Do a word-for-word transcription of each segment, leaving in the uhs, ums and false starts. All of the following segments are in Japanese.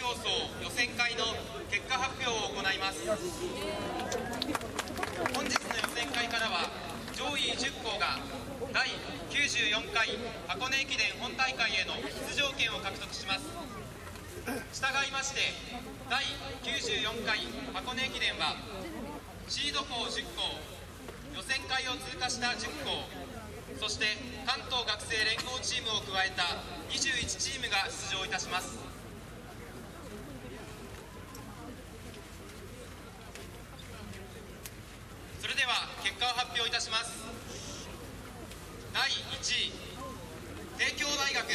競争予選会の結果発表を行います。本日の予選会からは上位じゅっ校がだいきゅうじゅうよんかい箱根駅伝本大会への出場権を獲得します。従いましてだいきゅうじゅうよんかい箱根駅伝はシード校じゅっ校、予選会を通過したじゅっ校、そして関東学生連合チームを加えたにじゅういちチームが出場いたします。それでは結果を発表いたします。だいいちい、帝京大学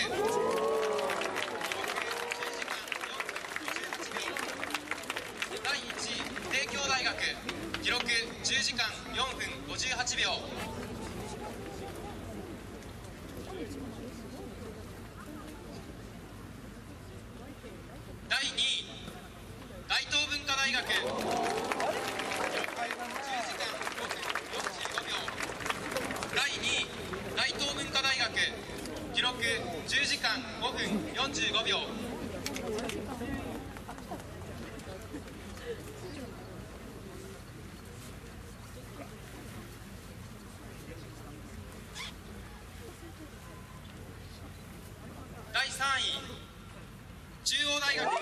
だいいちい、帝京大学記録じゅうじかんよんふんごじゅうはちびょう。だいにい、大東文化大学記録じゅうじかんごふんよんじゅうごびょう。だいにい、大東文化大学記録じゅうじかんごふんよんじゅうごびょう。だいさんい、中央大学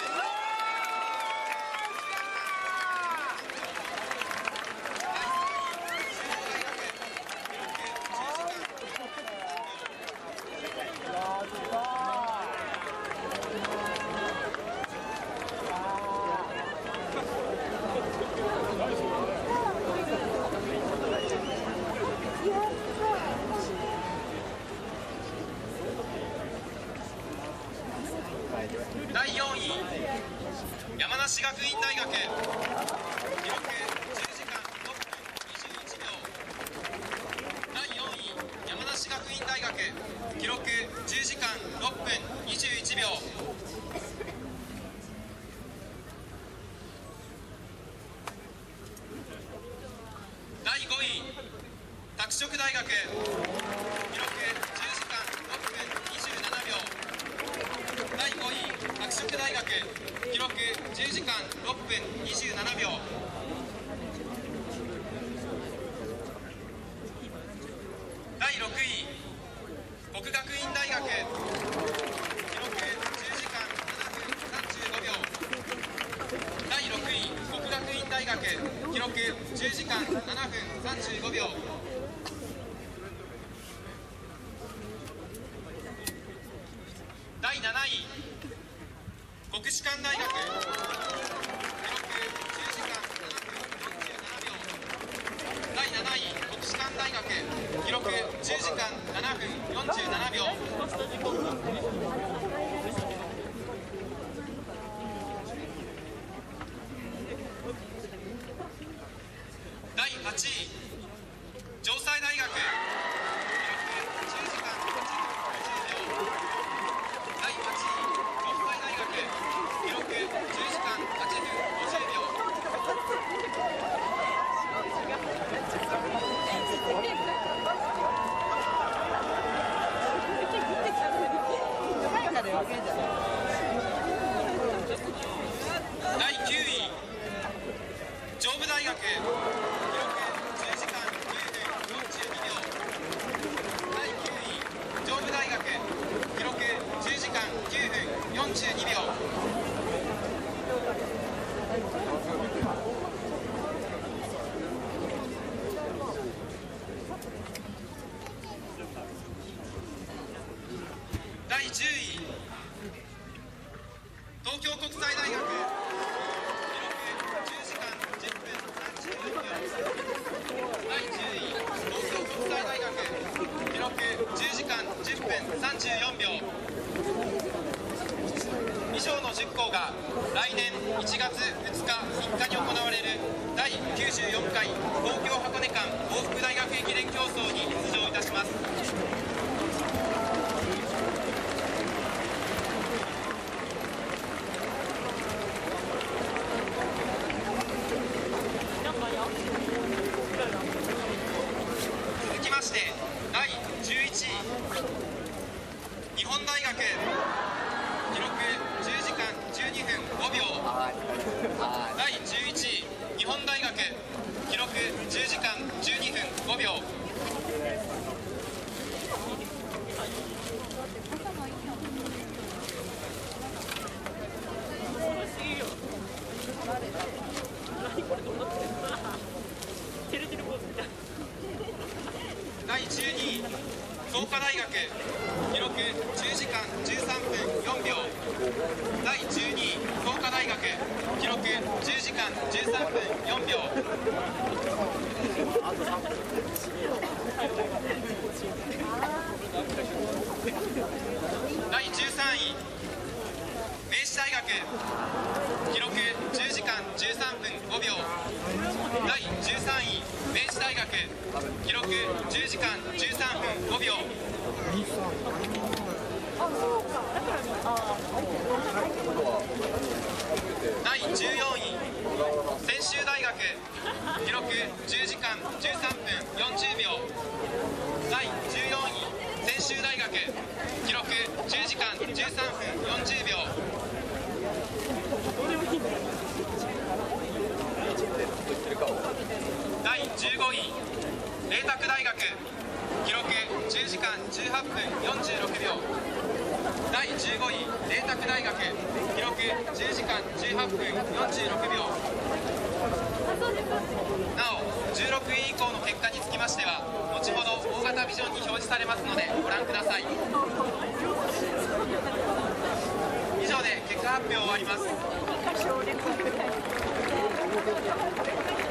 だいよんい、山梨学院大学記録じゅうじかんろっぷんにじゅういちびょう。だいよんい、山梨学院大学記録じゅうじかんろっぷんにじゅういちびょう。だいごい、拓殖大学記録じゅうじかんろっぷんにじゅうななびょう。だいごい、拓殖大学記録じゅうじかんろっぷんにじゅうななびょう。だいろくい、國學院大学記録じゅうじかんななふんさんじゅうごびょう。だいろくい、國學院大学記録じゅうじかんななふんさんじゅうごびょう。だいなない、国士舘大学記録じゅうじかんななふんよんじゅうななびょう。だいなない、国士舘大学記録じゅうじかんななふんよんじゅうななびょう。だいはちい、城西大学記録じゅうじかんはちふんごじゅうびょう。だいはちい、城西大学記録じゅうじかんはちふんごじゅうびょう。だいきゅうい、上武大学記録じゅうじかんきゅうふんよんじゅうにびょう。だいきゅうい、上武大学記録じゅうじかんきゅうふんよんじゅうにびょう。だいじゅうい、東京国際大学記録じゅうじかんじゅっぷんさんじゅうよんびょう。だいじゅうい、東京国際大学記録じゅうじかんじゅっぷんさんじゅうよんびょう。以上のじゅっ校が来年いちがつふつかみっかに行われるだいきゅうじゅうよんかい東京箱根間往復大学駅伝競争に出場いたします。続きましてだいじゅういちい、日本大学記録じゅうじかんじゅうにふんごびょう。 だいじゅうにい創価大学記録じゅうじかんじゅうさんぷんよんびょう。だいじゅうにい創価大学記録じゅうじかんじゅうさんぷんよんびょう。だいじゅうさんい明治大学記録じゅうじかんじゅうさんぷんごびょう。だいじゅうさんい明治大学記録じゅうじかんじゅうさんぷんごびょう。だいじゅうよんい専修大学記録じゅうじかんじゅうさんぷんよんじゅうびょう。だいじゅうよんい専修大学記録じゅうじかんじゅうさんぷんよんじゅうびょう。だいじゅうごい麗澤大学記録じゅうじかんじゅうはっぷんよんじゅうろくびょう。だいじゅうごい麗澤大学記録じゅうじかんじゅうはっぷんよんじゅうろくびょう。なおじゅうろくい以降の結果につきましては後ほど大型ビジョンに表示されますのでご覧ください。以上で結果発表を終わります。